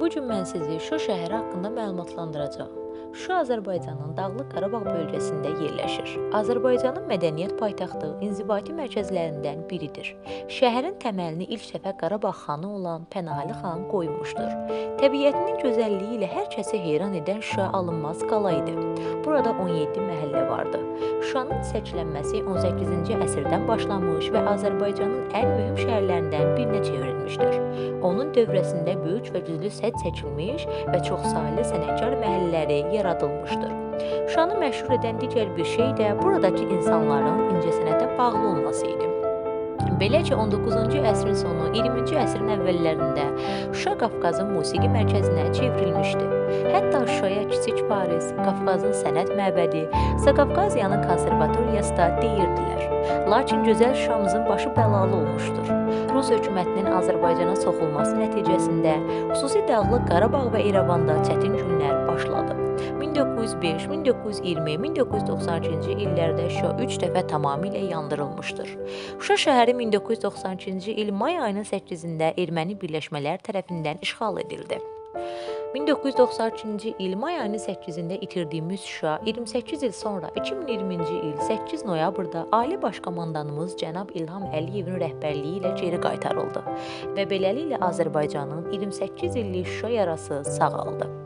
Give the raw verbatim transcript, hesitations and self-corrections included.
Bu gün mən sizi Şuşa şəhəri haqqında məlumatlandıracağam. Şuşa Azərbaycanın Dağlıq Qarabağ bölgəsində yerləşir. Azərbaycanın mədəniyyət paytaxtı, inzibati mərkəzlərindən biridir. Şəhərin təməlini ilk dəfə Qarabağ xanı olan Pənahəli xan qoymuşdur. Təbiətinin gözəlliyi ilə hər kəsi heyran edən Şuşa alınmaz qala idi. Burada on yeddi məhəllə vardı. Şuşanın çiçəklənməsi on səkkizinci əsrdən başlamış və Azərbaycanın ən mühüm şəhərlərindən birinə çevrilmişdir. Onun dövrəsində böyük və güclü sədd çəkilmiş və çoxsaylı sənətkar məhəllələri yaradılmışdır. Şuşanı məşhur edən digər bir şey də buradakı insanların incəsənətə bağlı olması idi. Beləcə on doqquzuncu əsrin sonu, iyirminci əsrin əvvəllərində Şuşa Qafqazın musiqi mərkəzinə çevrilmişdi. Hətta Şuşaya Kiçik Paris, Qafqazın sənət məbədi, Zaqafqaziyanın konservatoriyası da deyirdilər. Lakin gözəl Şuşamızın başı bəlalı olmuşdur. Rus hökumətinin Azərbaycana soxulması nəticəsində xüsusi Dağlıq Qarabağ və İrəvanda çətin günlər başladı. min doqquz yüz beş, min doqquz yüz iyirmi, min doqquz yüz doxsan ikinci illərdə Şuşa üç dəfə tamamilə yandırılmışdır. Şuşa şəhəri min doqquz yüz doxsan ikinci il may ayının səkkizində erməni birləşmələr tərəfindən işğal edildi. min doqquz yüz doxsan ikinci il may ayının səkkizində itirdiyimiz Şuşa iyirmi səkkiz il sonra iki min iyirminci il səkkiz noyabrda Ali Baş Komandanımız cənab İlham Əliyevin rəhbərliyi ilə geri qaytarıldı və beləliklə Azərbaycanın iyirmi səkkiz illik Şuşa yarası sağaldı.